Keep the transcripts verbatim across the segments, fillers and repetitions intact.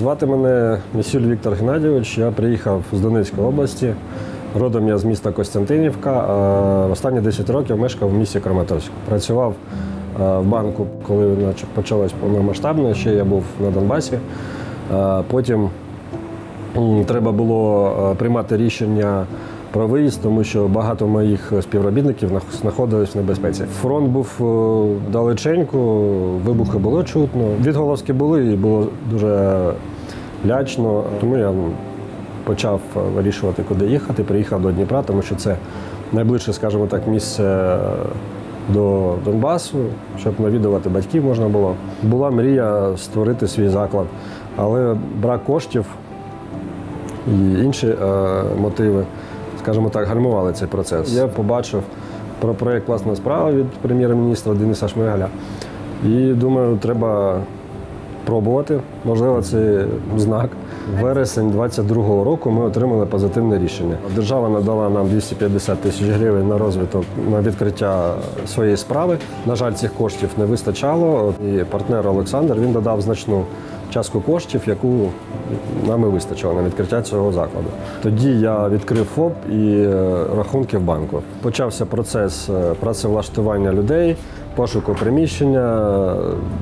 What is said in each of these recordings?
Звати мене Місюль Віктор Геннадійович, я приїхав з Донецької області. Родом я з міста Костянтинівка, а останні десять років мешкав в місті Краматорськ. Працював в банку, коли почалось повномасштабне, ще я був на Донбасі. Потім треба було приймати рішення про виїзд, тому що багато моїх співробітників знаходились в небезпеці. Фронт був далеченько, вибухи було чутно. Відголоски були і було дуже лячно, тому я почав вирішувати, куди їхати. Приїхав до Дніпра, тому що це найближче, скажімо так, місце до Донбасу, щоб навідувати батьків можна було. Була мрія створити свій заклад, але брак коштів і інші е, мотиви, скажімо так, гальмували цей процес. Я побачив про проєкт «Класна справа» від прем'єр-міністра Дениса Шмигаля і думаю, треба пробувати. Можливо, це знак. Вересень двадцять другого року ми отримали позитивне рішення. Держава надала нам двісті п'ятдесят тисяч гривень на розвиток, на відкриття своєї справи. На жаль, цих коштів не вистачало. І партнер Олександр, він додав значну частку коштів, яку нам і вистачило на відкриття цього закладу. Тоді я відкрив ФОП і рахунки в банку. Почався процес працевлаштування людей, пошуку приміщення,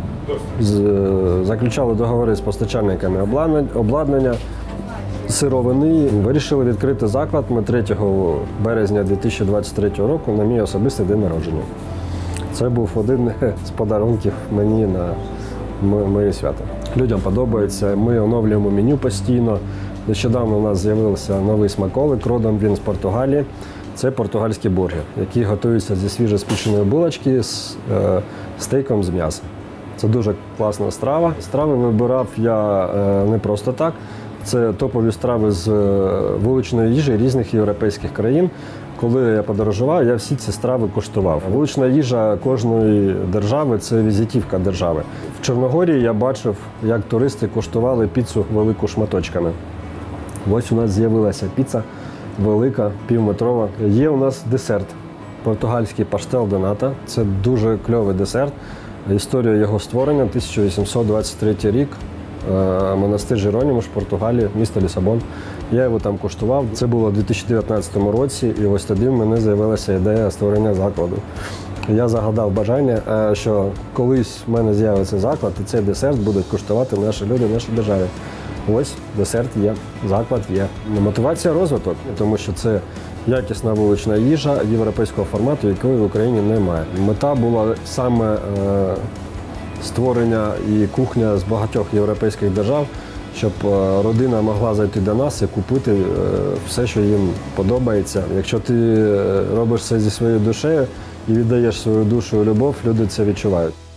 заключали договори з постачальниками обладнання, сировини. Вирішили відкрити заклад ми третього березня дві тисячі двадцять третього року на мій особистий день народження. Це був один з подарунків мені на моє свято. Людям подобається, ми оновлюємо меню постійно. Нещодавно у нас з'явився новий смаколик, родом він з Португалії. Це португальський бургер, який готується зі свіжоспеченої булочки з е, стейком з м'яса. Це дуже класна страва. Страви вибирав я е, не просто так. Це топові страви з вуличної їжі різних європейських країн. Коли я подорожував, я всі ці страви куштував. Вулична їжа кожної держави – це візитівка держави. В Чорногорії я бачив, як туристи куштували піцу велику шматочками. Ось у нас з'явилася піца велика, півметрова. Є у нас десерт – португальський паштел де ната. Це дуже кльовий десерт. Історія його створення – тисяча вісімсот двадцять третій рік. Монастир Жеронімуш, Португалія, місто Лісабон. Я його там куштував. Це було у дві тисячі дев'ятнадцятому році, і ось тоді в мене з'явилася ідея створення закладу. Я загадав бажання, що колись в мене з'явиться заклад, і цей десерт будуть куштувати наші люди в нашій державі. Ось десерт є, заклад є. Мотивація – розвиток, тому що це якісна вулична їжа європейського формату, якої в Україні немає. Мета була саме е, створення і кухня з багатьох європейських держав, щоб родина могла зайти до нас і купити все, що їм подобається. Якщо ти робиш це зі своєю душею і віддаєш свою душу і любов, люди це відчувають.